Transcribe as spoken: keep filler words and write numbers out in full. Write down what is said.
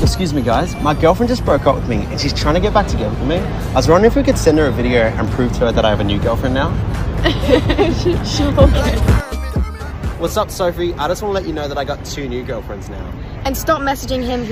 Excuse me guys, my girlfriend just broke up with me and she's trying to get back together with me. I was wondering if we could send her a video and prove to her that I have a new girlfriend now. Sure. What's up, Sophie? I just want to let you know that I got two new girlfriends now. And stop messaging him.